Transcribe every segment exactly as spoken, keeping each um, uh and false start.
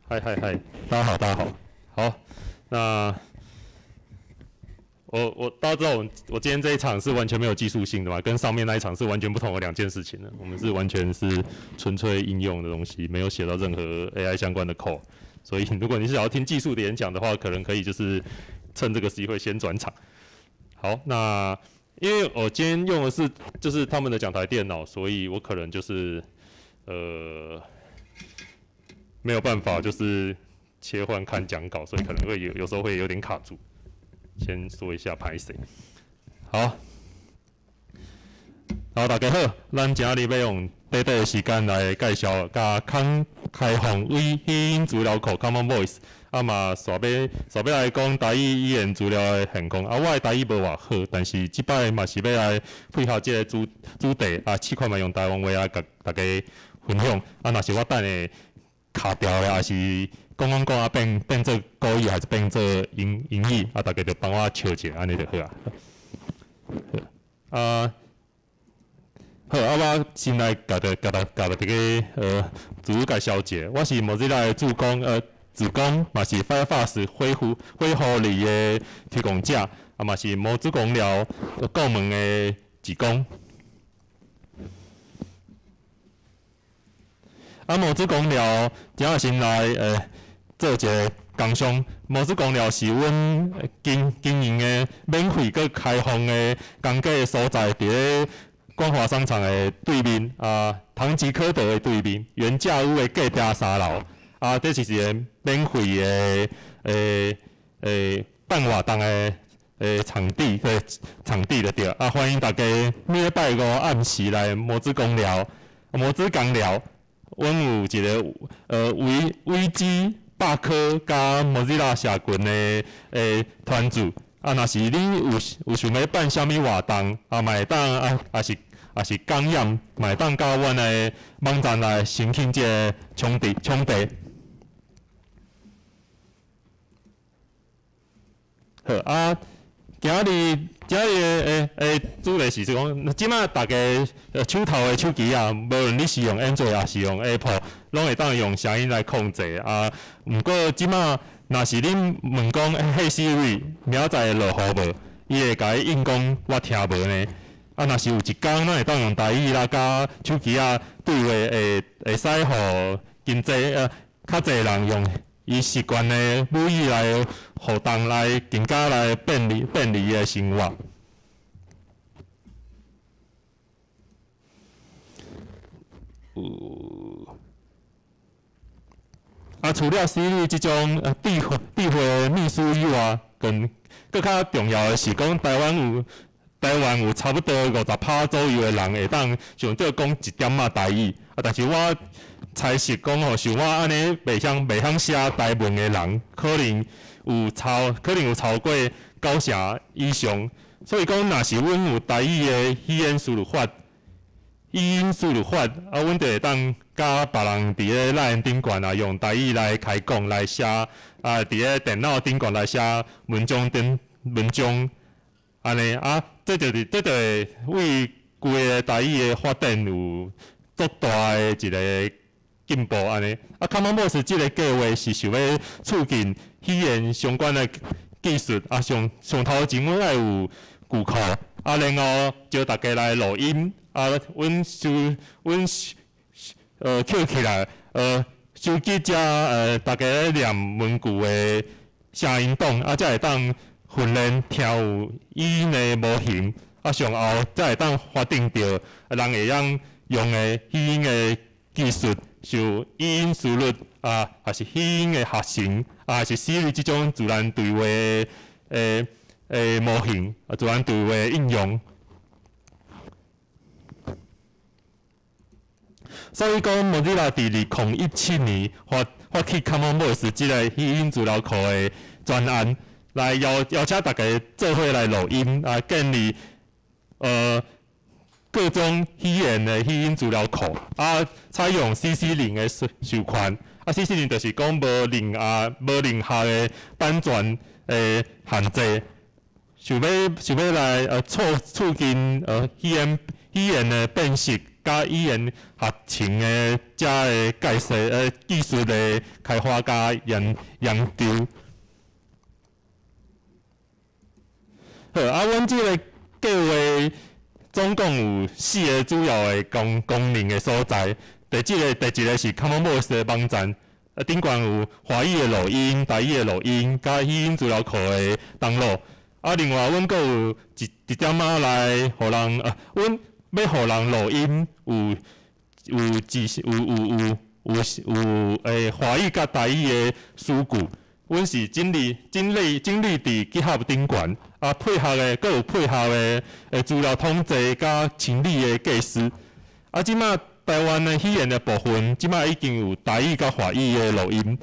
嗨嗨嗨，大家好，大家好，好，那我我大家知道我我今天这一场是完全没有技术性的嘛，跟上面那一场是完全不同的两件事情的。我们是完全是纯粹应用的东西，没有写到任何 A I 相关的 code。所以如果你是想要听技术的演讲的话，可能可以就是趁这个机会先转场。好，那因为我今天用的是就是他们的讲台电脑，所以我可能就是呃没有办法就是切换看讲稿，所以可能会有有时候会有点卡住。先说一下拍谁。好，好，大家好，咱今日要用短短的时间来介绍甲康开放微语音资料库 Common Voice， 啊嘛，煞要煞要来讲台语语言资料的现况。啊，我的台语无偌好，但是即摆嘛是要来配合即个主主题啊，试看嘛用台湾话来甲大家分享。啊，若是我等下卡掉的，还是讲讲讲啊变变做国语，还是变做英英语，啊，大家就帮我笑一下，安尼就好啊。啊，好，啊，我先来甲大甲大甲大家呃自我介绍一下，我是 Mozilla 的主讲呃主讲，嘛是 Firefox 恢复恢复力的提供者，啊嘛是模组公聊顾问的职工。啊，模组公聊今仔先来呃。做一个工商，模式公聊是阮经经营的免费佮开放的公家的所在，伫咧光华商场的对面啊，唐吉诃德的对面，原价屋的隔壁三楼啊，这是一个免费的诶诶办活动的诶场地的场地就对啊，欢迎大家每礼拜五暗时来模子公聊，模子公聊，阮有一个呃危危机。百科加 Mozilla 社群的诶团组，啊，若是你有有想要办啥物活动，啊，嘛会当啊，也是也是讲演，嘛会当到阮的网站来申请即个场地场地。好啊，今日今日诶诶主题是讲，即马大家手头的手机啊，无论你是用 Android 还是用 Apple。拢会当用声音来控制啊。毋过即马若是恁问讲，嘿 Siri， 明仔载落雨无？伊会甲伊应讲我听无呢。啊，若是有一工，咱会当用台语啦，甲手机啊对话，会会使互真济呃较济人用伊习惯的语语来互动来更加来便利便利的生活。有。啊，除了 Siri 即种呃智慧智慧秘书以外，更更较重要的是讲台湾有台湾有差不多五十趴左右的人会当上着讲一点仔台语，啊，但是我猜是讲吼，像我安尼袂晓袂晓写台文的人，可能有超可能有超过九成以上。所以讲，若是阮有台语的语言输入法。语音输入法，啊，阮就会当甲别人伫咧 LINE 顶悬啊，用台语来开讲来写，啊，伫咧电脑顶悬来写文章顶文章，安尼啊，这就是这就是为规个台语的发展有足大的一个进步安尼。啊 ，Common Voice 即个计划是想要促进语言相关的技术，啊，上上头前阮爱有句库，啊，然后招大家来录音。啊，阮收阮呃捡起来，呃收集遮呃大家咧念文句的声音档，啊，才会当训练听有语音的模型，啊，上后才会当发展到人会用用的语音的技术，像语音输入啊，还是语音的合成，啊，还是 Siri 即种自然对话的诶诶模型，啊，自然对话的应用。所以讲 ，Mozilla 伫二零一七年发发起 Common Voice 即个语音资料库的专案，来邀邀请大家做伙来录音，啊，建立呃各种语言的语音资料库，啊，采用 C C 零的授权，啊 ，C C 零就是讲无零啊无零下的版权诶限制，想要想要来呃促促进呃语言语言的辨识。 甲语言合成的遮个解释呃技术的开发甲研研究。好，啊，阮即个计划总共有四个主要的功功能的所在。第一个，第一个是 Common Voice 的网站，啊，顶悬有华语的录音、台语的录音，甲语音资料库的登录。啊，另外，阮阁有一一点仔来，互人啊，阮要互人录音有有字有有有有有诶华语甲台语的词句，阮是整理整理整理伫 GitHub 顶悬，啊，配合的阁有配合的诶资料统计甲清理的计时。啊，即马台湾的语言的部分，即马已经有台语甲华语的录音。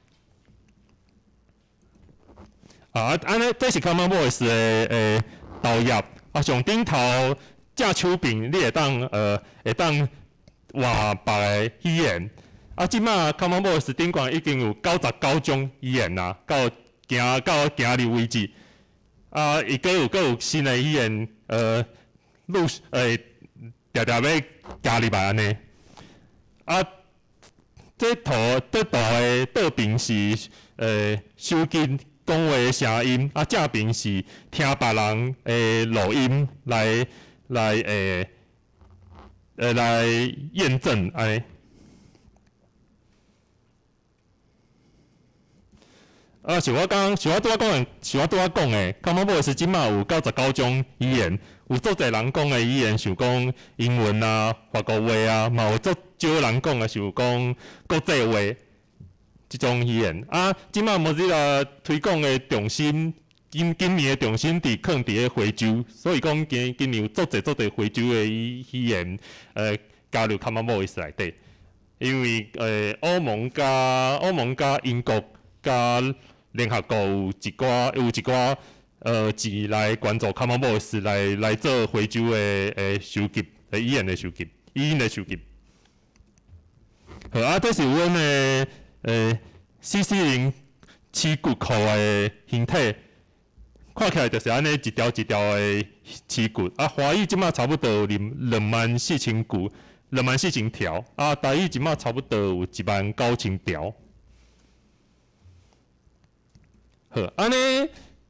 啊，安尼这是 Common Voice 的诶导页，啊，上顶头正手边你会当呃会当换别个语言，啊，即马 Common Voice 顶悬已经有九十九种语言啦，到行到今日为止，啊，伊阁有阁有新的语言呃陆诶常常要加入来安尼，啊，这图这图的倒边是呃收集讲话的声音，啊，正边是听别人诶录音来来诶呃来验证安尼。啊，像我刚像我拄仔讲的，像我拄仔讲的 ，Common Voice 即马有九十九种语言，有足侪人讲的语言，像讲英文啊、法国话啊，嘛有足少人讲的，像讲国际话。即种语言啊，即马 Mozilla 推广的重心，今今年的重心伫放伫咧非洲，所以讲今今年有足侪足侪非洲的语语言，呃，加入 Common Voice 内底。因为呃，欧盟加欧盟加英国加联合国有一寡有一寡呃字来关注 Common Voice 来来做非洲的诶收集，诶语言的收集，语音的收集。好啊，这是阮的。诶 ，C C 零词句库的形体，看起来就是安尼一条一条的词句。啊，华语即马差不多有两两万四千句，两万四千条。啊，台语即马差不多有一万九千条。好，安尼，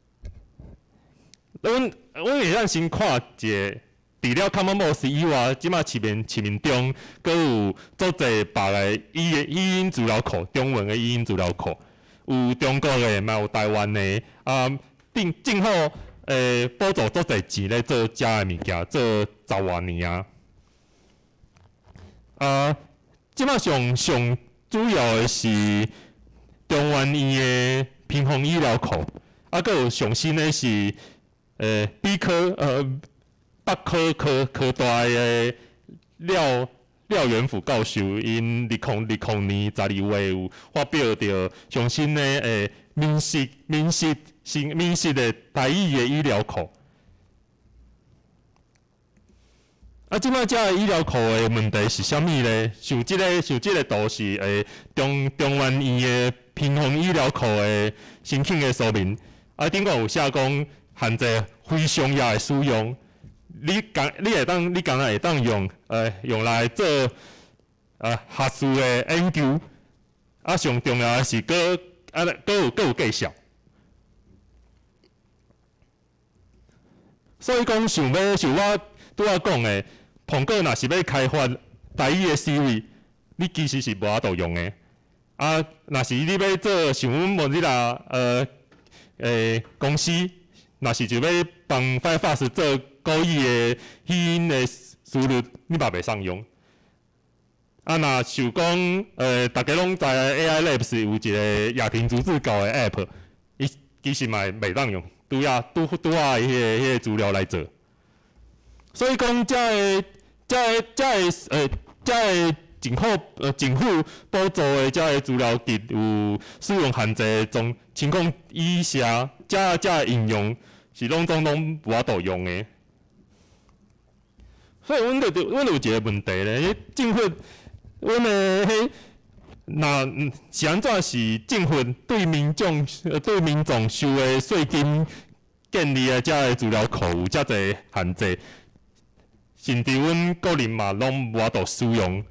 阮阮会当先看一个。除了 Common Voice 以外，即马市面市面中，阁有足侪别个语语音资料库，中文的语音资料库，有中国的，嘛有台湾的，啊，定正好诶，补助足侪钱咧做遮个物件，做十外年啊。啊，即马上上主要的是中原院的平衡医疗库，啊，阁有上新的是诶，比科呃。北科科科大的廖廖元辅教授，因二零二零年十二月有发表着上新的诶民视民视新民视的台语的医疗库。啊，即摆遮个医疗库的问题是啥物呢？像即、这个像即个图是诶中中原院的平衡医疗库的申请的说明，啊顶个有写讲限制非商业的使用。你讲，你会当，你敢若会当用，呃，用来做，呃，学术的研究，啊，上重要的是，搁啊，搁有搁有绩效。所以讲，想要像我拄仔讲的，苹果若是要开发台语的 Siri， 你其实是无法度用的。啊，若是你要做像阮Mozilla呃，诶公司，若是就要帮 Firefox 做。高语的语音的输入，你嘛袂上用。啊，若想讲，呃，大家拢知 A I Labs 有一个亚婷逐字稿的 App， 伊其实嘛袂当用，拄要拄拄啊迄个迄个资料来做。所以讲，遮个遮个遮个呃遮个政府呃政府补助的遮个资料集有使用限制种情况以下，遮遮个应用是拢总拢无法度用的。所以，阮就阮就有一个问题咧，政府，阮的迄，若是安怎是政府对民众、对民众收的税金建立的遮个资料库有遮侪限制， 甚至阮个人嘛拢无法度使用。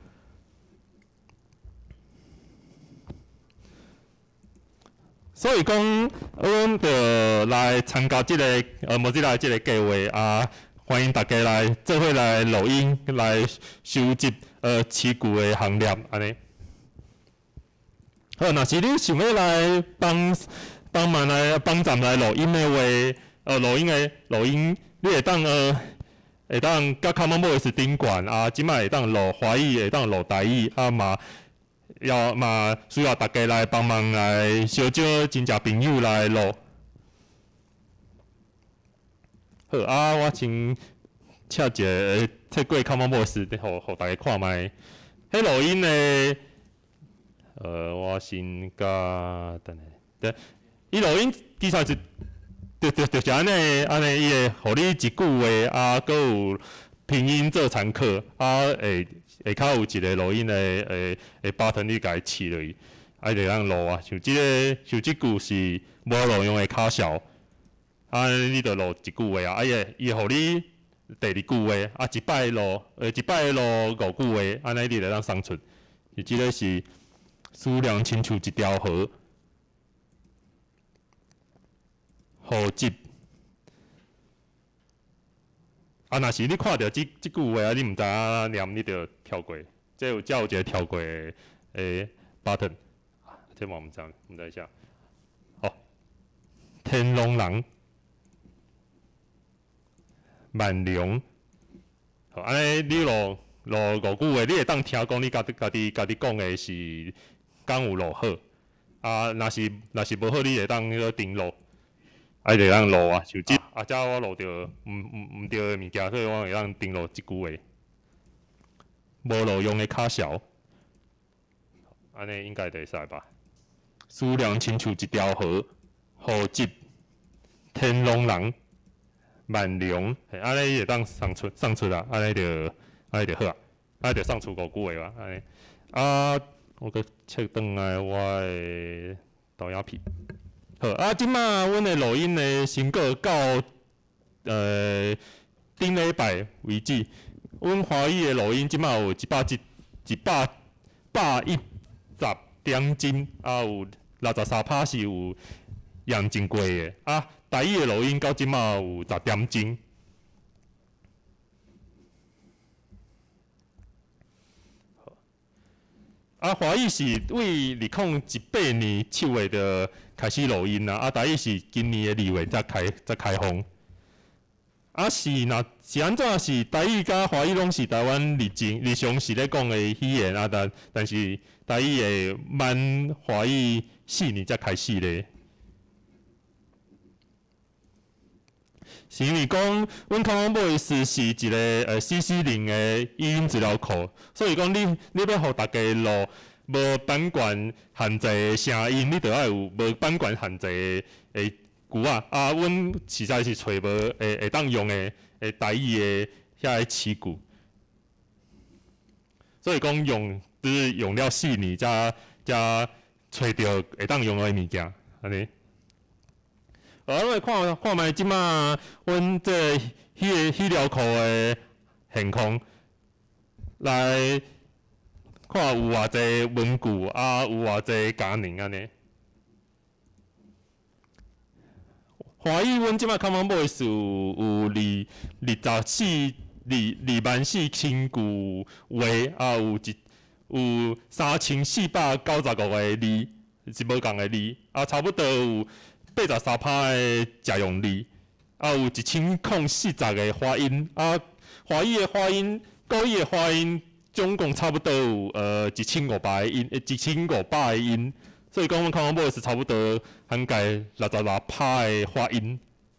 所以讲，阮着来参加即、这个呃，莫吉来即个计划啊，欢迎大家来做伙来录音，来收集呃持股的行列安尼。好，若是你想要来帮帮忙来帮咱来录音的话，呃，录音的录音，你会当呃会当甲 Common Voice 顶管啊，即摆会当录华语，会当录台语啊嘛。要嘛需要大家来帮忙来小招真正朋友来录。好啊，我先请一个切过 Common Voice， 互互大家看卖。迄录音呢，呃，我先甲等下，对，伊录音其实是就就就是安尼安尼，伊会互你一句话啊，搁有拼音做参考啊，会。下骹有一个录音的诶诶 button， 你家试落去，啊，就当录啊。像即、这个，像即句是无录用的卡小，啊，你着录一句话啊，啊伊伊互你第二句话，啊，一摆录，呃，一摆录五句话，安尼你就当送出。就即个是数量亲像一条河，河集。啊，若是你看到即即句话啊，你毋知影念，你着跳过。即有才有一个跳过的诶 button， 这我毋知，毋知下。好，天龙人，万龙。好，安尼你录录五句话，你会当听讲你家己家己家己讲的是敢有录好。啊，若是若是无好，你会当迄个顶录。啊，会当录啊，手机啊，遮我录着毋毋毋对的物件，所以我会当登录即句话。无录用的卡小，安尼应该就会使吧？数量亲像一条河，河集天龙人，万龙，安尼会当送出送出啊，安尼就安尼就好啊，安尼就送出五句话吧，安尼。啊，我搁切转来我的导影片。好啊，即马阮的录音呢，先过到呃顶礼拜为止。阮华语的录音即马有一百一、一百百一十点钟，啊有六十三趴是有验证过的。啊，台语的录音到即马有十点钟。啊，华语是为二零一八年七月的开始录音啦，啊，台语是今年的二月才开才开放。啊是若是安怎是台语甲华语拢是台湾日常日常时咧讲的语言啊，但但是台语会慢华语四年才开始咧。是因为讲，阮 Common Voice 是一个呃 C C 零的语音资料库，所以讲你你要互大家录无版权限制的声音，你着要有无版权限制的诶句啊。啊，阮实在是找无会会当用的诶台语的遐个词句，所以讲用就是用了四年才才找着会当用的物件，安尼。啊，我看看卖即马阮这迄个资料库的现况，来看有偌济文具啊，有偌济佳能安尼。华语阮即马 Common Voice 有有二二十四二二万四千句话，啊有一有三千四百九十五个字是无共个字，啊差不多有八十三趴的常用字，啊有一千零四十个发音，啊华语的发音、国语的发音，总共差不多有呃一千五百个音，一千五百个音，所以讲阮 Common Voice 差不多涵盖六十六趴的发音。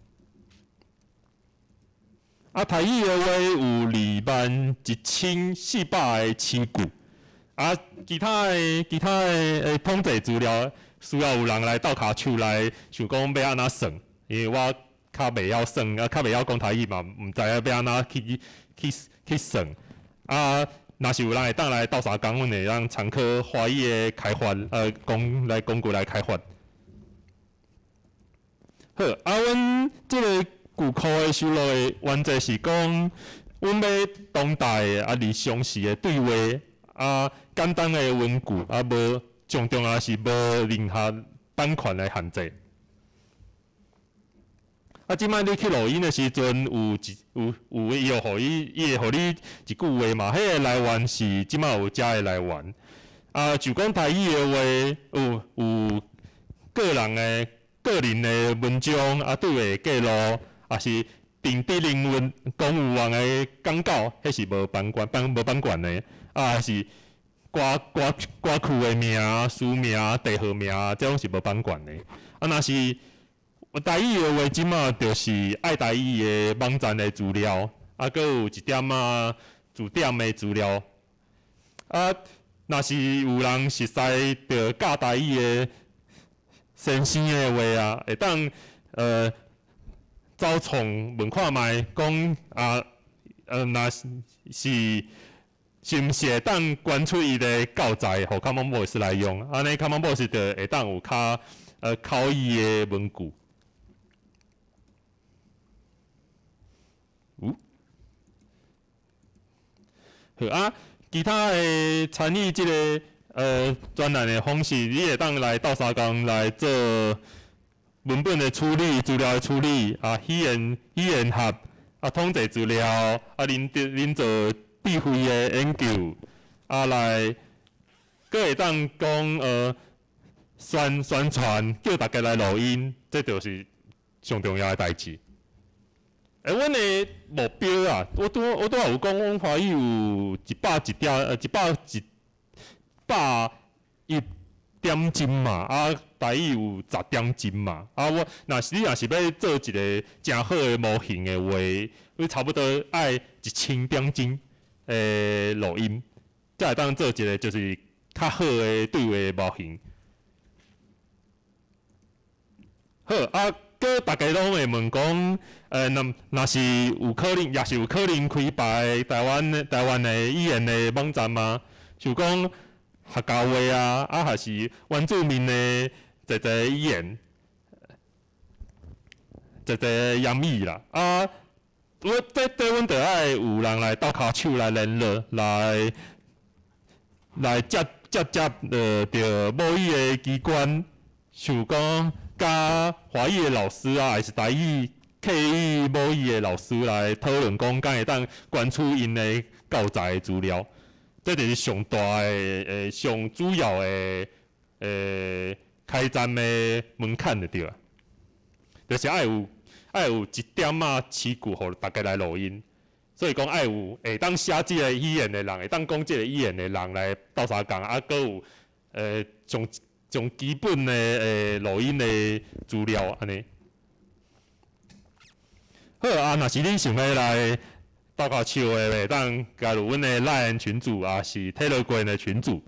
啊台语的话有二万一千四百个词句，啊其他的其他的诶统计资料。需要有人来倒骹手来想讲要安怎算，因为我较袂晓算，啊较袂晓讲台语嘛，毋知影要安怎去去去算。啊，若是有人会当来斗相共，阮会当参考华语的开发，呃，工来工具来开发。好，啊，阮即个句库的收录的原则是讲， 阮要当代的啊，而详细的对话啊，简单的文句啊，无上重要是无任何版权的限制。啊，即摆你去录音的时阵，有一有有伊会互伊，伊会互你一句话嘛，迄个来源是即摆有遮的来源。啊，就讲台语的话，有有个人的个人的文章啊，对话记录，啊是定伫人文公务员的广告，迄是无版权、版无版权的，啊是歌歌歌曲的名、书名、地号名，这种是无版权的。啊，若是台语的话，即马就是爱台语的网站的资料，啊，佮有一点啊字典的资料。啊，若是有人实在着教台语的先生的话啊，会当呃走从问看卖，讲啊呃，若是是毋是会当捐出伊的教材，互 Common Voice 来用，安尼 Common Voice 着会当有较呃口语的文句。有，好啊，其他的参与即、这个呃专栏的方式，你会当来斗相共来做文本的处理、资料的处理啊，语言语言学啊，统计资料啊，恁恁做智慧的研究啊，来佫会当讲呃宣宣传，叫大家来录音，这就是上重要的代志。诶，阮的目标啊，我拄我拄有讲，阮华语有一百一点呃一百一百一点斤嘛，啊台语有十点斤嘛，啊我若是你若是要做一个诚好的模型的话，你差不多爱一千点斤诶录音，才会当做一个就是较好的对话模型。好啊。个大家拢会问讲，呃，若若是有可能，也是有可能开办台湾的台湾的语言的网站吗？就讲客家话啊，啊还是原住民的一个语言，一个言语啦。啊，我这这阮着爱有人来斗骹手来联络，来来接接接呃着母语的机关，像讲。甲华语的老师啊，还是台语、客语、母语的老师来讨论，讲敢会当捐出因的教材资料，这就是上大的、诶、上主要的、诶开展的门槛就对了。就是爱有爱有一点啊持久，互大家来录音。所以讲爱有会当写即个语言的人，会当讲即个语言的人来斗相共，啊，搁有诶从。从基本的诶录音的资料安尼，好啊。若是恁想要来斗骹手的，会当加入阮的 LINE 群组，啊是 Telegram 的群组，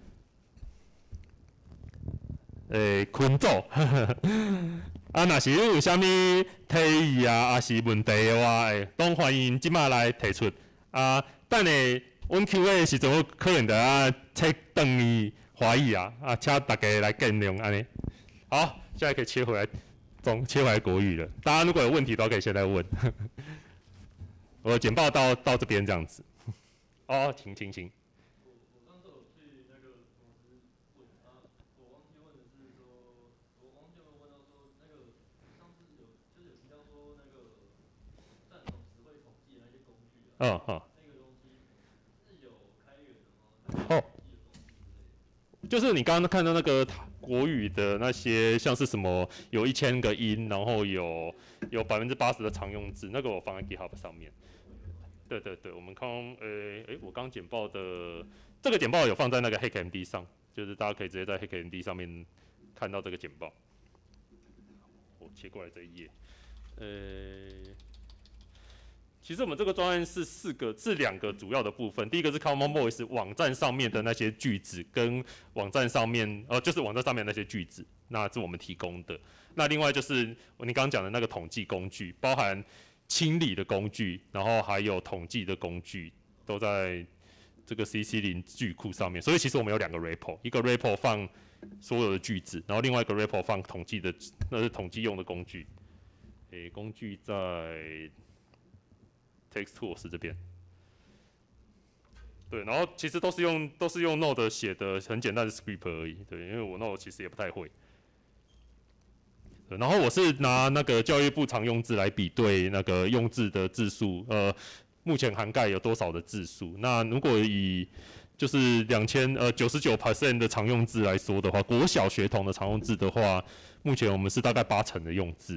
诶群组。啊，若是有啥物提议啊，啊是问题的话，诶，都欢迎即马来提出。啊，等下阮 Q A 的时阵，我可能着啊切转伊。华语啊，啊，请大家来见谅安尼。好，现在可以切回来中，切回来国语了。大家如果有问题，都可以现在问。我的简报到到这边这样子。哦，请请请。 我我上次有去那个公司问啊，我忘记问的是说，我忘记有问到说那个上次有就是有提到说那个战统词汇统计的那些工具啊， 嗯好。 那个东西是有开源的吗？ 哦。就是你刚刚看到那个国语的那些，像是什么有一千个音，然后有有百分之八十的常用字，那个我放在 GitHub 上面。对对对，我们看，呃，诶，我刚简报的这个简报有放在那个 HackMD 上，就是大家可以直接在 HackMD 上面看到这个简报。我切过来这一页，呃。其实我们这个专案是四个，是两个主要的部分。第一个是 Common Voice 网站上面的那些句子，跟网站上面，呃，就是网站上面的那些句子，那是我们提供的。那另外就是你刚刚讲的那个统计工具，包含清理的工具，然后还有统计的工具，都在这个 C C 零 句库上面。所以其实我们有两个 repo， 一个 repo 放所有的句子，然后另外一个 repo 放统计的，那是统计用的工具。诶，工具在。Text Tools 这边， 对，然后其实都是用都是用 Node 写的很简单的 script 而已。对，因为我 Node 其实也不太会。然后我是拿那个教育部常用字来比对那个用字的字数，呃，目前涵盖有多少的字数？那如果以就是两千呃九十九 percent 的常用字来说的话，国小学童的常用字的话，目前我们是大概八成的用字。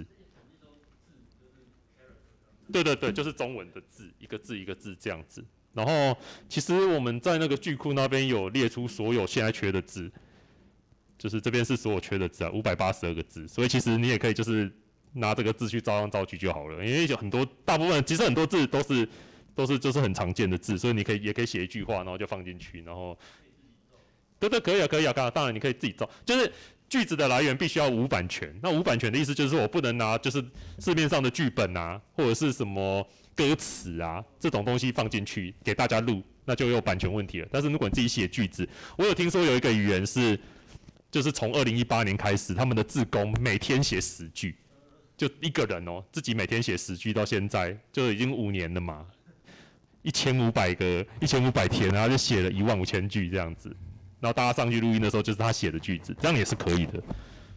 对对对，就是中文的字，一个字一个字这样子。然后其实我们在那个句库那边有列出所有现在缺的字。就是这边是所有缺的字啊，五百八十二个字，所以其实你也可以就是拿这个字去照样造句就好了，因为有很多大部分其实很多字都是都是就是很常见的字，所以你可以也可以写一句话，然后就放进去，然后对对可以啊可以啊，当然你可以自己造，就是句子的来源必须要无版权，那无版权的意思就是我不能拿就是市面上的剧本啊，或者是什么歌词啊这种东西放进去给大家录，那就有版权问题了。但是如果你自己写句子，我有听说有一个语言是。就是从二零一八年开始，他们的志工每天写十句，就一个人哦，自己每天写十句，到现在就已经五年了嘛，一千五百个，一千五百天，然后就写了一万五千句这样子，然后大家上去录音的时候，就是他写的句子，这样也是可以的。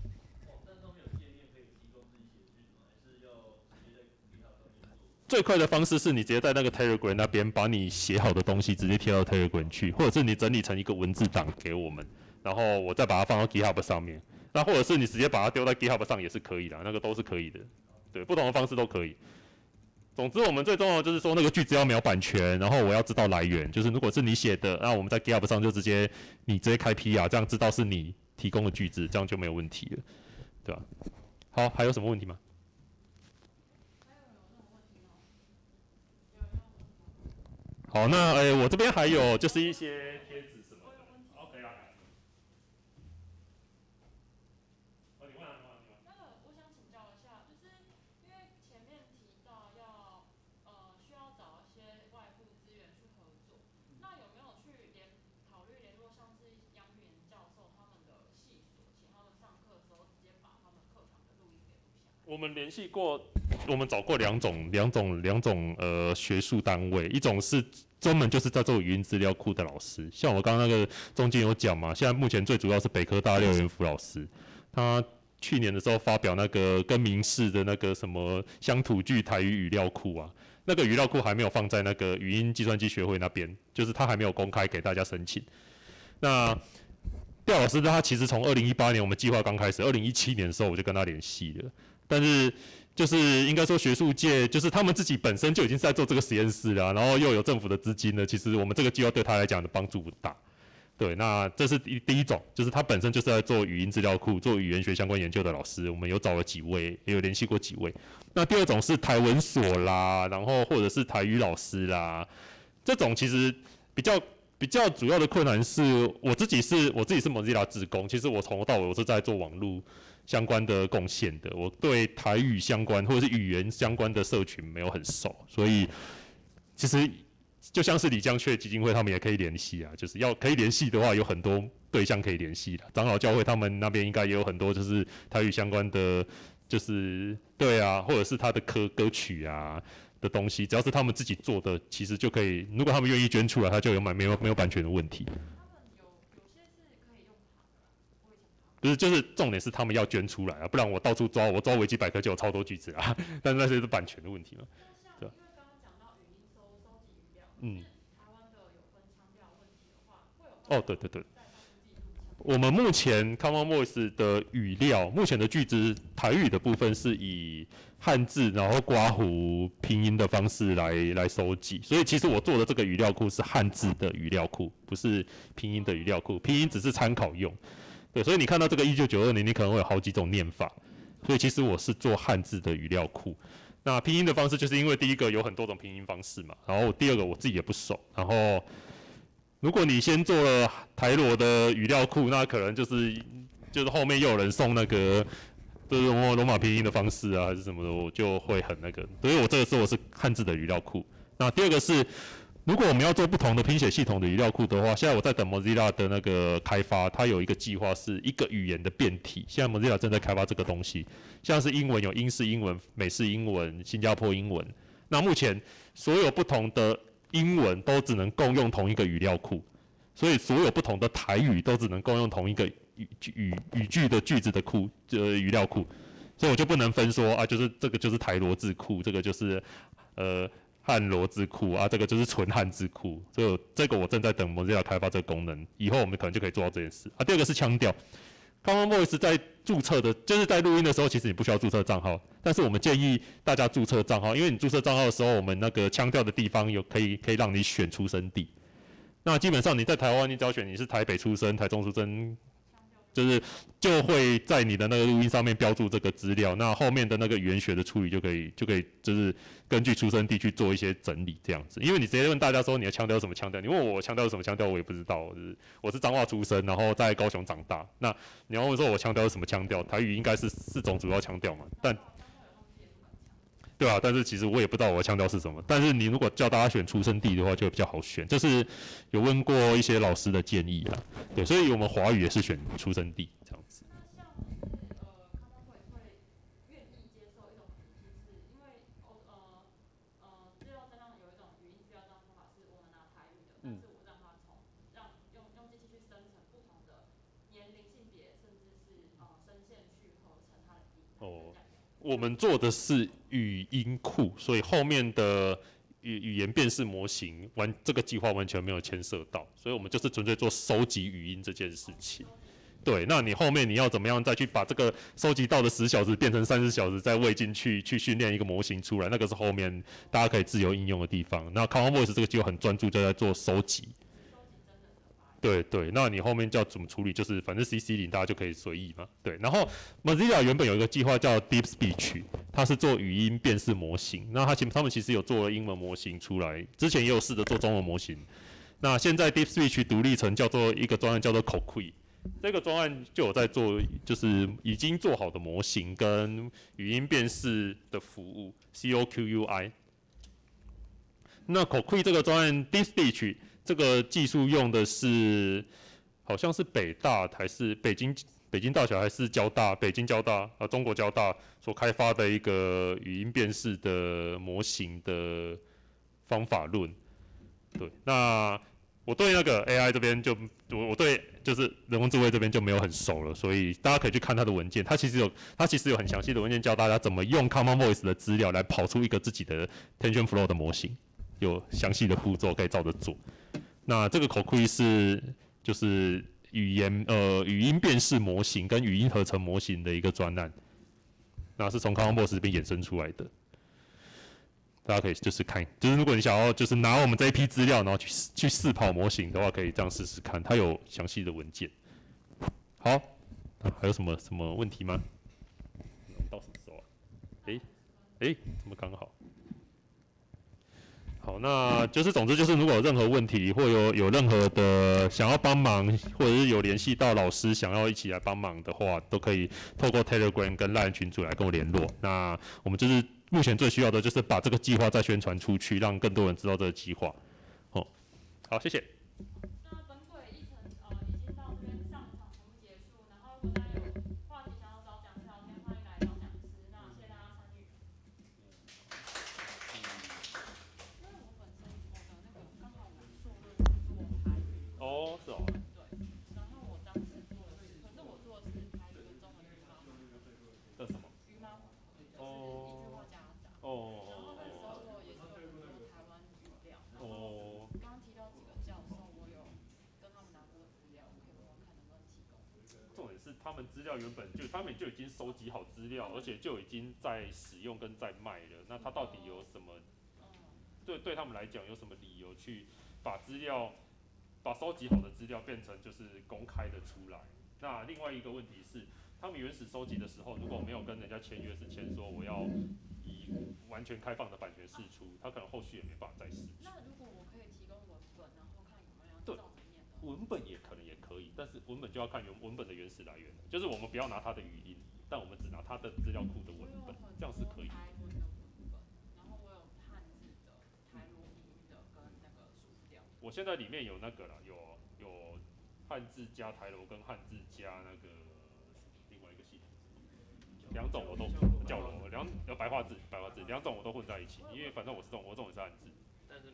最快的方式是你直接在那个 Telegram 那边把你写好的东西直接贴到 Telegram 去，或者是你整理成一个文字档给我们。然后我再把它放到 GitHub 上面，那或者是你直接把它丢在 GitHub 上也是可以的，那个都是可以的，对，不同的方式都可以。总之，我们最重要的就是说那个句子要没有版权，然后我要知道来源，就是如果是你写的，那我们在 GitHub 上就直接你直接开 P R， 这样知道是你提供的句子，这样就没有问题了，对吧？好，还有什么问题吗？好，那诶、欸，我这边还有就是一些贴纸什么的。OK 啊。哦，你问啊，你问啊，你问。 那个，我想请教一下，就是因为前面提到要呃需要找一些外部资源去合作，那有没有去联考虑联络像是杨宇炎教授他们的系所，请他们上课的时候直接把他们课堂的录音给录下来？ 我们联系过。我们找过两种、两种、两种呃学术单位，一种是专门就是在做语音资料库的老师，像我刚刚那个中间有讲嘛，现在目前最主要是北科大廖元福老师，他去年的时候发表那个跟民视的那个什么乡土剧台语语料库啊，那个语料库还没有放在那个语音计算机学会那边，就是他还没有公开给大家申请。那廖老师他其实从二零一八年我们计划刚开始，二零一七年的时候我就跟他联系了，但是。就是应该说学术界，就是他们自己本身就已经是在做这个实验室了、啊，然后又有政府的资金了，其实我们这个计划对他来讲的帮助不大。对，那这是第第一种，就是他本身就是在做语音资料库、做语言学相关研究的老师，我们有找了几位，也有联系过几位。那第二种是台文所啦，然后或者是台语老师啦，这种其实比较比较主要的困难是，我自己是我自己是 Mozilla 志工，其实我从头到尾我是在做网络。相关的贡献的，我对台语相关或者是语言相关的社群没有很熟，所以其实就像是李江雀基金会，他们也可以联系啊，就是要可以联系的话，有很多对象可以联系的。长老教会他们那边应该也有很多就是台语相关的，就是对啊，或者是他的歌歌曲啊的东西，只要是他们自己做的，其实就可以。如果他们愿意捐出来，他就有买没有没有版权的问题。不是，就是重点是他们要捐出来啊，不然我到处抓，我抓维基百科就有超多句子啊，但是那些是版权的问题嘛。 对。因为刚刚讲到语音收收集语料， 嗯， 台湾的有分腔调问题的话，会有哦，对对对。我们目前 Common Voice 的语料，目前的句子台语的部分是以汉字，然后刮胡拼音的方式来来收集，所以其实我做的这个语料库是汉字的语料库，不是拼音的语料库，拼音只是参考用。对，所以你看到这个一九九二年，你可能会有好几种念法，所以其实我是做汉字的语料库。那拼音的方式，就是因为第一个有很多种拼音方式嘛，然后第二个我自己也不熟，然后如果你先做了台罗的语料库，那可能就是就是后面又有人送那个就是罗罗马拼音的方式啊，还是什么的，我就会很那个。所以我这个时候我是汉字的语料库。那第二个是。如果我们要做不同的拼写系统的语料库的话，现在我在等 Mozilla 的那个开发，它有一个计划是一个语言的变体。现在 Mozilla 正在开发这个东西，像是英文有英式英文、美式英文、新加坡英文。那目前所有不同的英文都只能共用同一个语料库，所以所有不同的台语都只能共用同一个语语语句的句子的库呃语料库，所以我就不能分说啊，就是这个就是台罗字库，这个就是呃汉罗字库啊，这个就是纯汉字库，所以我这个我正在等 Mozilla 开发这个功能，以后我们可能就可以做到这件事啊。第二个是腔调。Common Voice 在注册的，就是在录音的时候，其实你不需要注册账号，但是我们建议大家注册账号，因为你注册账号的时候，我们那个腔调的地方有可以可以让你选出生地。那基本上你在台湾，你只要选你是台北出生、台中出生，就是就会在你的那个录音上面标注这个资料。那后面的那个语言学的处理就可以就可以就是根据出生地去做一些整理这样子。因为你直接问大家说你的腔调是什么腔调，你问我我腔调是什么腔调，我也不知道。就是我是彰化出生，然后在高雄长大。那你要问说我腔调是什么腔调，台语应该是四种主要腔调嘛，但对啊，但是其实我也不知道我的腔调是什么。但是你如果叫大家选出生地的话，就会比较好选。这是有问过一些老师的建议啦。对，所以我们华语也是选出生地这样子。 那像就是呃，他们会会愿意接受一种语气，是因为哦呃呃，资料证上有一种语音资料证方法，是我们拿台语的，但是我让它从让用用机器去生成不同的年龄、性别，甚至是呃声线去合成它的音。哦。 我们做的是语音库，所以后面的语语言辨识模型完这个计划完全没有牵涉到，所以我们就是纯粹做收集语音这件事情。对，那你后面你要怎么样再去把这个收集到的十小时变成三十小时，再喂进去去训练一个模型出来，那个是后面大家可以自由应用的地方。那 Common Voice 这个计划很专注就在做收集。对对，那你后面叫怎么处理？就是反正 C C 零大家就可以随意嘛。对，然后 Mozilla 原本有一个计划叫 Deep Speech， 它是做语音辨识模型。那它其他们其实有做了英文模型出来，之前也有试着做中文模型。那现在 Deep Speech 独立成叫做一个专案叫做 Coqui， 这个专案就有在做，就是已经做好的模型跟语音辨识的服务 C O Q U I。那 Coqui 这个专案 Deep Speech。这个技术用的是，好像是北大还是北京北京大学还是交大北京交大啊中国交大所开发的一个语音辨识的模型的方法论。对，那我对那个 A I 这边就我我对就是人工智慧这边就没有很熟了，所以大家可以去看它的文件，它其实有它其实有很详细的文件教大家怎么用 Common Voice 的资料来跑出一个自己的 Tension Flow 的模型，有详细的步骤可以照着做。那这个口库是就是语言呃语音辨识模型跟语音合成模型的一个专案，那是从 Common Voice 这边衍生出来的。大家可以就是看，就是如果你想要就是拿我们这一批资料，然后去去试跑模型的话，可以这样试试看，它有详细的文件。好，啊、还有什么什么问题吗？到什么时候啊？诶、欸、诶、欸，怎么刚好？好，那就是总之就是，如果有任何问题或有有任何的想要帮忙，或者是有联系到老师想要一起来帮忙的话，都可以透过 Telegram 跟 LINE 群组来跟我联络。那我们就是目前最需要的就是把这个计划再宣传出去，让更多人知道这个计划。哦，好，谢谢。 那本轨议程呃已经到这边上场全部结束，然后如果大家有话题想要找讲师聊天，欢迎来找讲师。那谢谢大家参与。 哦，是哦。 对，然后我当时做的是，可是我做的是台语跟中文语嘛。 这什么？ 语嘛，就是一句话夹杂。 哦。 然后那时候我也是有很多台湾语料。 哦。 刚刚提到几个教授，我有跟他们拿过资料，可以问问看能不能提供。 重点是他们资料原本就他们就已经收集好资料，而且就已经在使用跟在卖了。那他到底有什么？对对他们来讲有什么理由去把资料？把收集好的资料变成就是公开的出来。那另外一个问题是，他们原始收集的时候，如果没有跟人家签约，是签说我要以完全开放的版权释出，他可能后续也没办法再释出。 那如果我可以提供文本，然后看有没有人照着念的？ 文本也可能也可以，但是文本就要看原文本的原始来源了。就是我们不要拿它的语音，但我们只拿它的资料库的文本，这样是可以的。我现在里面有那个啦，有有汉字加台罗跟汉字加那个另外一个系统，两种我都叫我两有白话字白话字两种我都混在一起，因为反正我是这种我这种也是汉字， 但是没关系。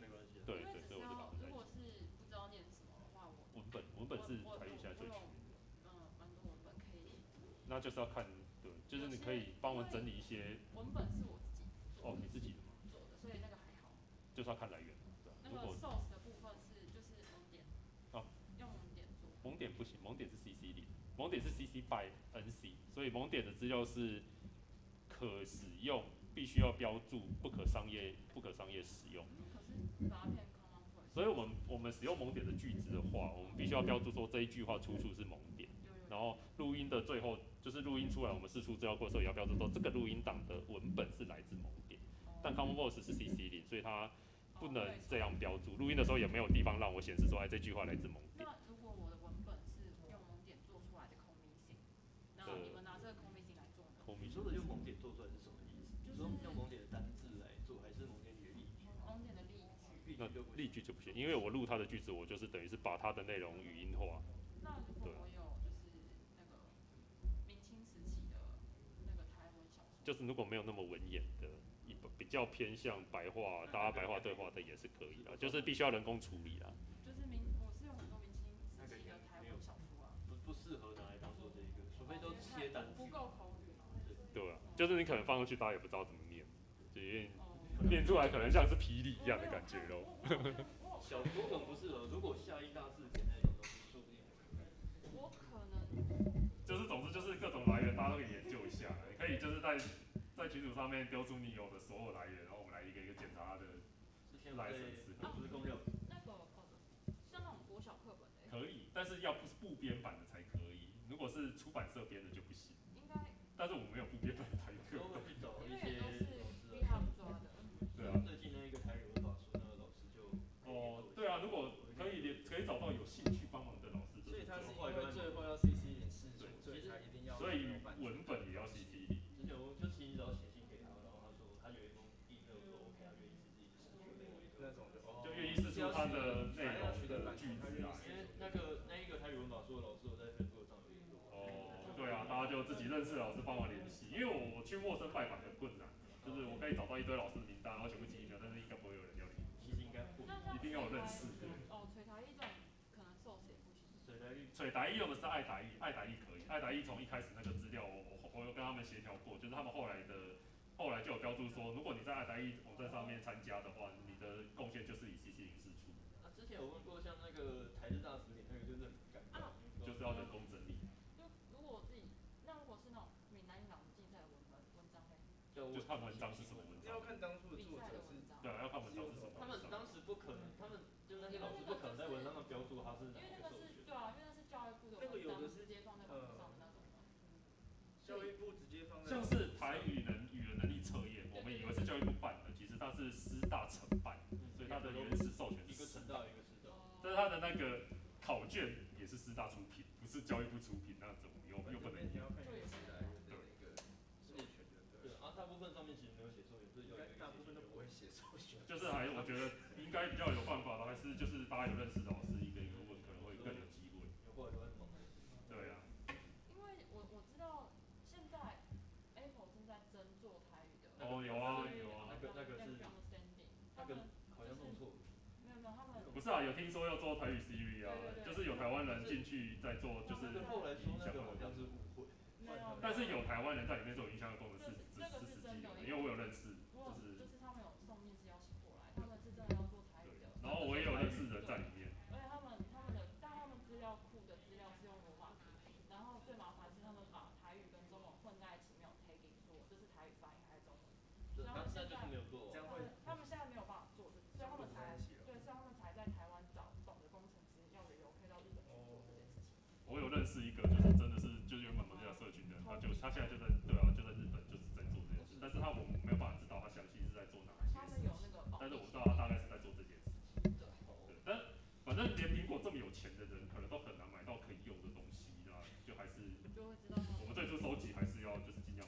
对对， 因为只是所以我就把要它在一起。 如果是不知道念什么的话，我文本文本是我台语现在最全的， 嗯，蛮多文本可以。 那就是要看，对，就是你可以帮我们整理一些。 文本是我自己做的， 哦，你自己的吗？ 做的，所以那个还好。 就是要看来源，对、啊。 那个 source 的部分是就是蒙点， 哦， 用蒙点做。 蒙点不行，蒙点是 C C 零，蒙点是 C C by N C， 所以蒙点的资料是可使用，必须要标注不可商业不可商业使用。 可是把它变 common voice。 所以我们我们使用蒙点的句子的话，我们必须要标注说这一句话出处是蒙点，然后录音的最后就是录音出来，我们释出资料过的时候也要标注说这个录音档的文本是来自蒙点，但 common voice 是 C C 零，所以它不能这样标注。录音的时候也没有地方让我显示说，哎，这句话来自蒙点。 那如果我的文本是用蒙点做出来的 commission， 那你们拿这个 commission 来做呢？ 你说的用蒙点做出来是什么意思？就是用蒙点的单字来做，还是蒙点里的例句？ 蒙点的例句。 那例句就不行，因为我录它的句子，我就是等于是把它的内容语音化。 那如果我有就是那个明清时期的那个台文小说， 就是如果没有那么文言的，比较偏向白话，大家白话对话的也是可以的，就是必须要人工处理啦。 就是明，我是有很多明清时期的台文小说啊， 不不适合拿来当做这个，除非都切单句。 不够口语嘛。 对啊，就是你可能放上去，大家也不知道怎么念，就因为念出来可能像是霹雳一样的感觉咯。 小说可能不适合，如果下一大字典那种东西，说不定还可以。 我可能。 就是总之就是各种来源，大家都可以研究一下。你可以就是在在群组上面丢出你有的所有来源，然后我们来一个一个检查它的来源是。 不是公料。 那个像那种国小课本的。 可以，但是要不是部编版的才可以，如果是出版社编的就不行。 应该。 但是我们没有部编版的台语课本。去找一因为些都是 B-Hub 抓的。 对啊。最近那一个台语文法书，那个老师就。 哦，对啊，如果可以连可以找到有兴趣帮忙的老师， 所以他是因为最后要 C C 零试出，所以他一定要。 所以文本也要 C C 零。 之前我就其实只要写信给他，然后他说他有一封 email 说 OK，他愿意是自己试出那种就就愿意试出他的内容的句子啊。 因为那个那一个台语文法书的老师，我在 Facebook 上有联络。 哦，对啊，大家就自己认识的老师帮忙联系，因为我我去陌生拜访很困难，就是我可以找到一堆老师的名单，然后全部寄 email，但是应该不会有人要理。 其实应该不， 一定要有认识的。 哦，吹台语这种可能受谁不行。 吹台语， 吹台语用的是爱台语，爱台语可以，爱台语从一开始那个资料，我我我有跟他们协调过，就是他们后来的后来就有标注说，如果你在爱台语网站上面参加的话，你的贡献就是以 C C 零释出。 啊，之前有问过像那个台日大词典，那个就是很尴尬， 就是要人工整理。 就如果我自己，那如果是那种闽南语朗读竞赛的文本文章嘞？ 就看文章是什么文章。 要看当初的作者是。 对啊，要看文章是什么。 他们当时不可能，他们就那些老师不可能在文章上标注他是哪一个授权。 对啊，因为那是教育部的文章，直接放在网上的那种。 教育部直接放在。 像是台语能语言能力测验，我们以为是教育部办的，其实它是师大承办，所以它的原始授权是一个承大一个师大。 但是它的那个考卷也是师大出品，不是教育部出品，那种又又不能用。 就也是来源的一个授权的。 对啊，大部分上面其实没有写授权，所以要大部分都不会写授权。 就是还我觉得应该比较有办法的，还是就是大家有认识的老师一个一个问，可能会更有机会。 有过来都会懂。 对啊。 因为我我知道现在 Apple 正在争做台语的。 哦，有啊有啊。 那个那个是。那个好像弄错了。 没有没有，他们。 不是啊，有听说要做台语 Siri 啊，就是有台湾人进去在做，就是后来说那个好像是误会。 但是有台湾人在里面做影响的功能是是是实际的，因为我有认识， 就是就是他们有送面试邀请过来，他们是真的要做台语的。 然后我也有认识人在里面。 而且他们他们的，但他们资料库的资料是用罗马字体，然后最麻烦是他们把台语跟中文混在一起，没有 tagging 说这是台语发音还是中文。 然后现在就是没有做。 这样会，他们现在没有办法做，所以他们才对，所以他们才在台湾找懂的工程师，要旅游可以到日本去做这件事情。 我有认识一个，就是真的是就是原本某家社群的，他就他现在就在对啊，就在日本就是在做这件事，但是他我没有办法知道他详细是在做哪些事情，但是我知道他大概是在做这件事情。对，但反正连苹果这么有钱的人，可能都很难买到可以用的东西啦，就还是我们最初收集还是要就是尽量。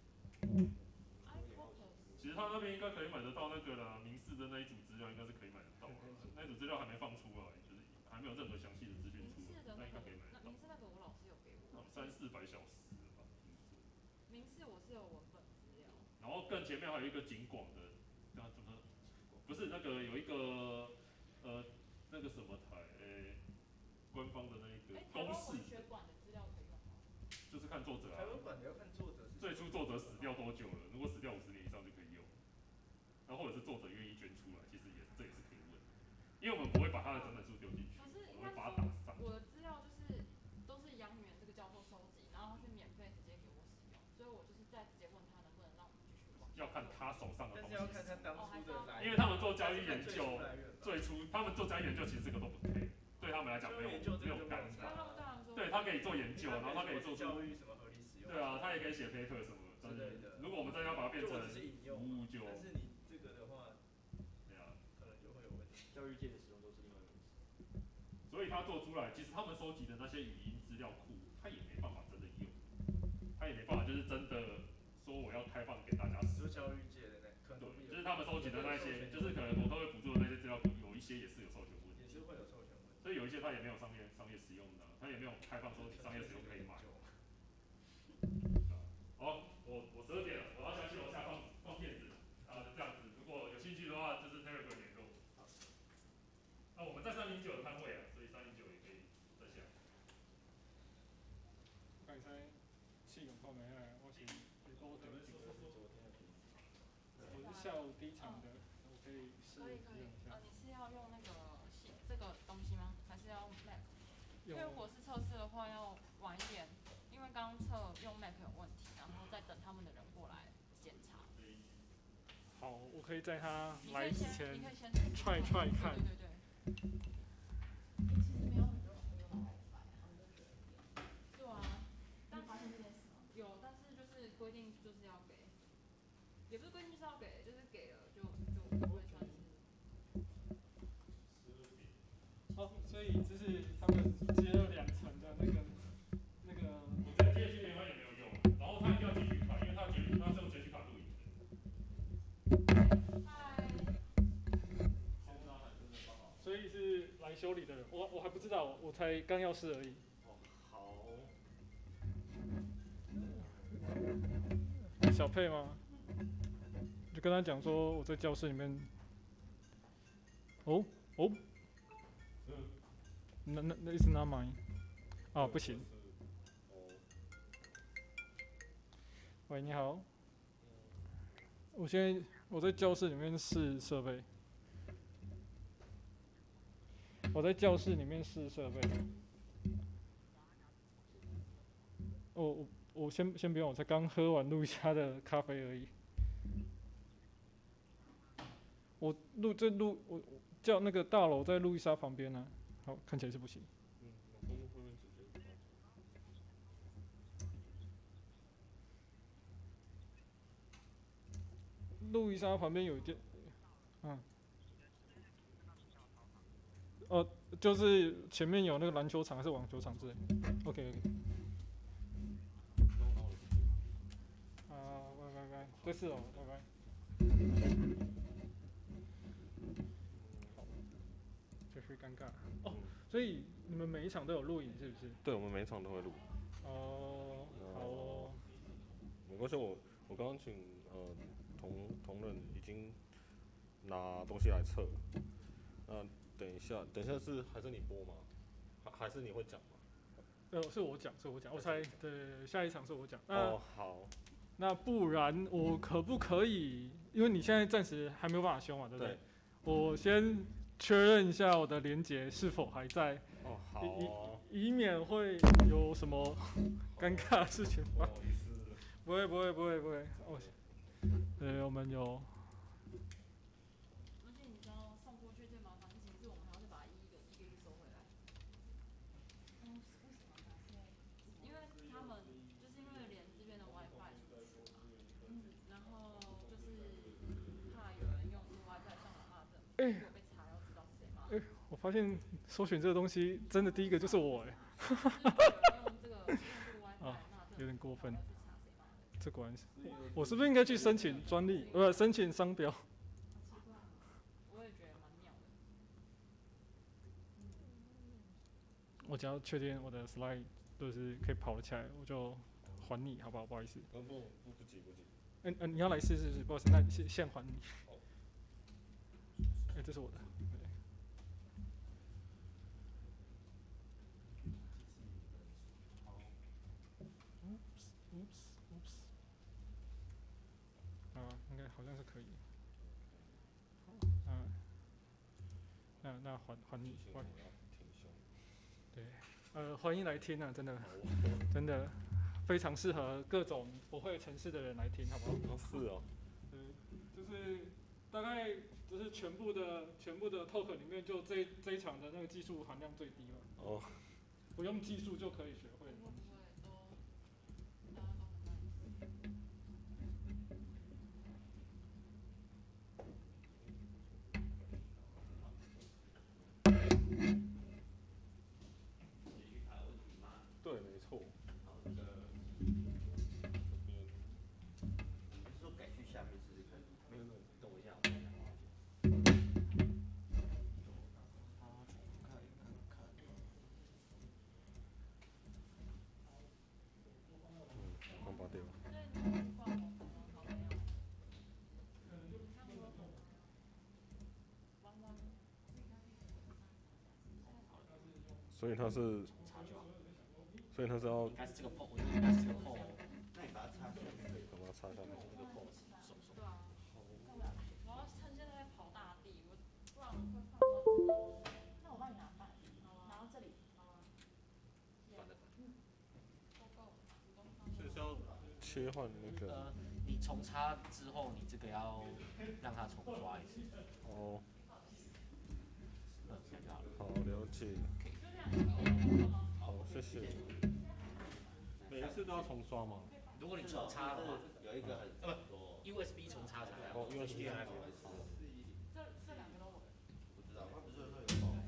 其实他那边应该可以买得到那个啦，民事的那一组资料应该是可以买得到啦，那一组资料还没放出来，就是还没有任何详细的资讯出来，那应该可以买得到。 民事那个我老师有给我。 三四百小时吧， 民事我是有文本资料。 然后更前面还有一个景广的，那怎么不是那个有一个呃那个什么台，呃、官方的那一个哎，台湾公式文，学馆的资料可以用吗？ 就是看作者啊。 台湾馆你要看作者是最初作者死掉多久了？如果死掉五十年以上就可以用。然后或者是作者愿意捐出来，其实也这也是可以问，因为我们不会把他的整本书丢进去， 可是我们会把它打上。 我的资料就是都是杨元这个教授收集，然后他是免费直接给我使用，所以我就是再直接问他能不能让我们继续往下做。 要看他手上的东西。 但是要看他当初的来源， 因为他们做交易研究，最初他们做交易研究其实这个都不配，对他们来讲没有没有干扰。对他可以做研究，然后他可以做出教育什么合理使用。 对啊，他也可以写 paper 什么之类的。如果我们真的要把它变成服务就， 但是你这个的话， 对啊， 可能就会有问题。 教育界的使用都是另外一回事。 所以他做出来，其实他们收集的那些语音资料库，他也没办法真的用，他也没办法就是真的说我要开放给大家使用。 教育界的那可能对，就是他们收集的那些，就是可能我都会补助的那些资料库，有一些也是有授权问题， 也是会有授权问题。 所以有一些他也没有商业商业使用的，他也没有开放说商业使用可以买。好，我我十二点了，我要下去楼下放放电子，啊，这样子，如果有兴趣的话，就是 Telegram 联络。那我们在三零九的摊位啊，所以三零九也可以在下。 刚才试用看卖啊，我是最多等几个。我是下午第一场的，我可以试可以可以， 用一下。 呃，你是要用那个写这个东西吗？还是要用 Mac？因为我是测试的话要晚一点，因为刚测用 Mac 有问题，然后再等他们的人过来检查。 好，我可以在他来之前你可以先 try try 看。 对对对。其实没有很多人会用 WiFi，他们都觉得对啊，但发现这件事吗？有，但是就是规定就是要给，也不是规定就是要给，就是给了就就不会算是。 哦，所以就是他们接了两层的那个那个。 我这个接续联欢也没有用，然后他一定要截取卡，因为他截取他是用截取卡录影的。 嗨。 所以是来修理的人，我我还不知道，我才刚要试而已。 哦，好。 小佩吗？就跟他讲说我在教室里面。哦哦。那那那 is not mine。啊，不行。喂，你好。我现在我在教室里面试设备。我在教室里面试设备。哦，我我先先不用，我才刚喝完路易莎的咖啡而已。我路这路我叫那个大楼在路易莎旁边呢、啊，好，看起来是不行。 嗯，我后面直接。 路易莎旁边有一间，嗯。哦，就是前面有那个篮球场还是网球场之类。OK OK。啊，拜拜拜，这是哦，拜拜。好，就是尴尬。哦，所以你们每一场都有录影是不是？ 对，我们每一场都会录。 哦，好哦。 没关系，我我刚刚请呃同同仁已经拿东西来测了。那等一下，等一下是还是你播吗？还还是你会讲吗？ 呃，是我讲，是我讲，我猜，对，下一场是我讲。 哦，好。 那不然我可不可以？因为你现在暂时还没有办法修嘛，对不对？对。我先确认一下我的连结是否还在。 哦，好哦。 以以免会有什么尴尬的事情发生。不会，不会，不会，不会。哦，对，我们有。 而且你知道送过去最麻烦的事情是我们还要再把它一一个一个一个收回来。嗯，为什么呢？因为他们就是因为连这边的 WiFi 出去嘛，嗯，然后就是怕有人用 WiFi 上网骂政府，如果被查要知道是谁骂。 哎，我发现搜寻这个东西真的第一个就是我哎。 用这个用这个 WiFi 骂政府， 有点过分。这果然是， 嗯我是不是应该去申请专利？不，申请商标。 奇怪，我也觉得蛮妙的。 我只要确定我的 slide 就是可以跑得起来，我就还你，好不好？不好意思。 不不不不急不急。 嗯嗯，你要来试试试，不好意思，那先先还你。哎、欸，这是我的。 好像是可以。嗯，那那还还还，对，呃，欢迎来听啊，真的，真的非常适合各种不会程式的人来听，好不好？ 哦，是哦。 对，就是大概就是全部的全部的 talk 里面，就这这一场的那个技术含量最低了。 哦。 不用技术就可以学会的东西。 对，没错。 好的。你是说改去下面试试看？没有没有，等我一下，我看一下。 刚拔掉。所以它是，所以它是要， 应该是这个 port， 我觉得应该是这个 port。 那你把它插下去。 把它插下来。 这个 port 手手。 对啊。我要趁现在在跑大地，我不然会放到这里。那我帮你拿饭，拿到这里。好啊。嗯。够够。 所以是要切换那个。 呃，你重插之后，你这个要让它重刷一次。 哦。 嗯，这样就好了。 好，了解。好，谢谢。每一次都要重刷吗？ 如果你重插的话， 有一个很呃不 ，U S B 重插才要。 哦 ，U S B 还好。 这这两个都我。 不知道，他不是说有包。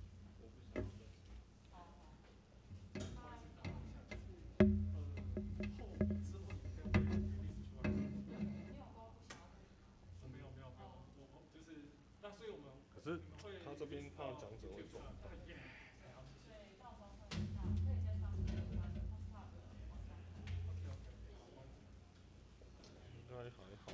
可是他这边怕讲者会转。应该还好。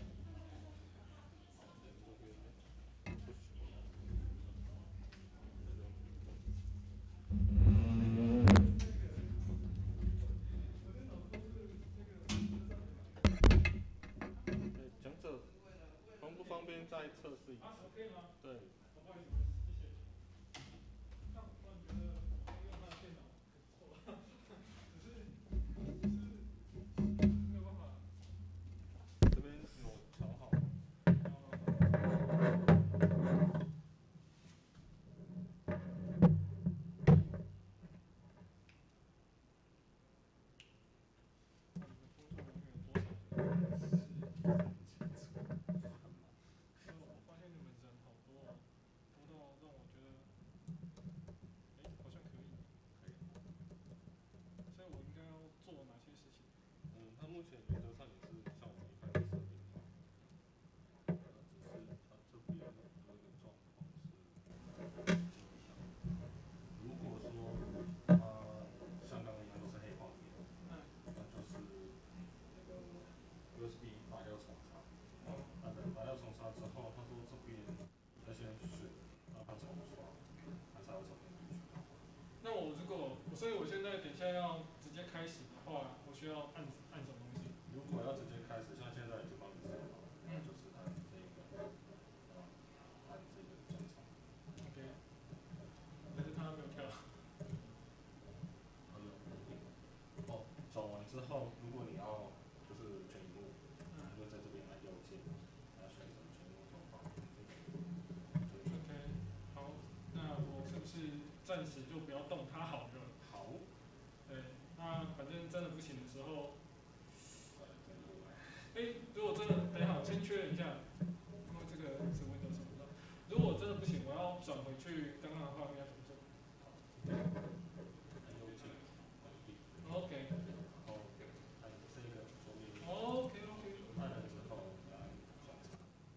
讲者方不方便再测试一次？对。这边有调好。嗯，他目前原则上也是像我们一开始设定的，呃，只是他这边有一个状况是，如果说他像刚刚一样都是黑画面，那就是那个 U S B 拔掉重插，那等拔掉重插之后，他说这边要先选，让它重刷，它才会重新进去。 那我如果，所以我现在等一下要直接开始的话，我需要按按什么东西？ 如果要直接开始，像现在已经帮你设好，那就是按这个，呃，按这个转场。 OK。可是他没有跳。 还有，哦，转完之后，如果你要就是全荧幕，你就在这边按右键，然后选择全荧幕投放。 OK， 好，那我是不是暂时就不要动它好了？ 好。 对，那反正真的不行的时候，哎，如果真的，等一下，我先确认一下，因为这个是 Windows 什么的。如果真的不行，我要转回去刚刚的画面要怎么做？ 按右键，关闭。 OK。 然后按这个左边。 OK OK。 按了之后来转场。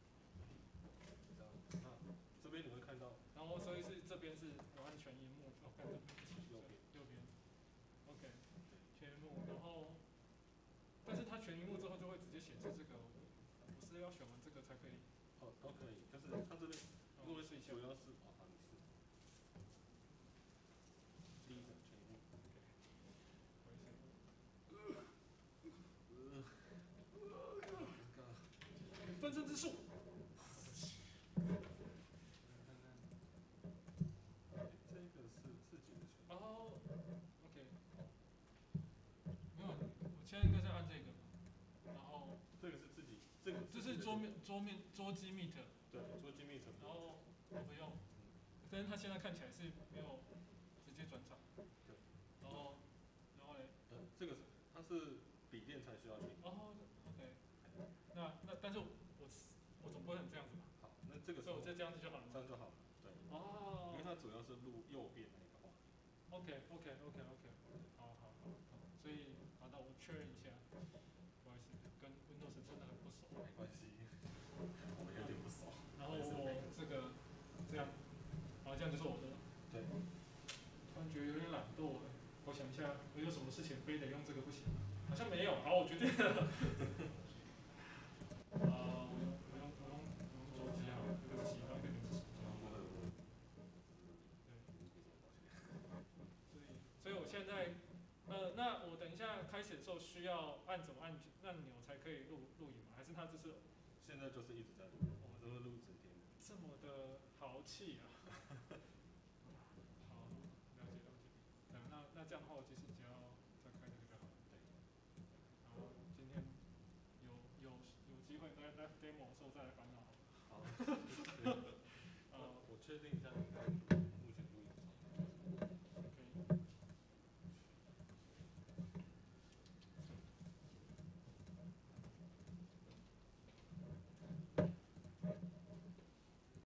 那这边你会看到。 然后所以是这边是我按全荧幕，我看这边右边。 右边。OK。全荧幕，然后，但是它全荧幕之后就会直接显示这个，我是要选完这个才可以。 哦，都可以，但是它这边如果是主要是哦，好，你是。第一个全荧幕。 分身之术。 这个是自己的选择。 哦 ，OK， 没有，我现在应该是按这个，然后这个是自己，这个这是桌面桌面桌机 Meet， 对，桌机 Meet。 然后我不用，但是它现在看起来是没有直接转场。 对。 然后，然后嘞？ 呃，这个是它是笔电才需要去。 哦 ，OK。那那但是我我总不会很这样子吧？ 好，那这个所以我就这样子就好了。 这样就好了。对。 哦。 因为它主要是录右边那个画面。 OK OK OK OK， 好好好，所以好，那我确认一下，不好意思，跟 Windows 真的很不熟。 没关系，我有点不熟。 然后我这个这样，好，这样就是我的。 对。 突然觉得有点懒惰了，我想一下，我有什么事情非得用这个不行？好像没有，好，我决定了。啊，我用我用我用我用手机啊，这个是其他，这个是其他。对。所以，所以我现在，呃，那我等一下开始的时候需要按什么按按钮才可以录录影吗？还是它就是？ 现在就是一直在录，我们都是录整天的。 这么的豪气啊！好，了解了解。对，那那这样的话，我其实只要再开这个就好了。对。然后今天有有有机会在在 demo 的时候再来烦恼。 好。呃，我确定一下应该。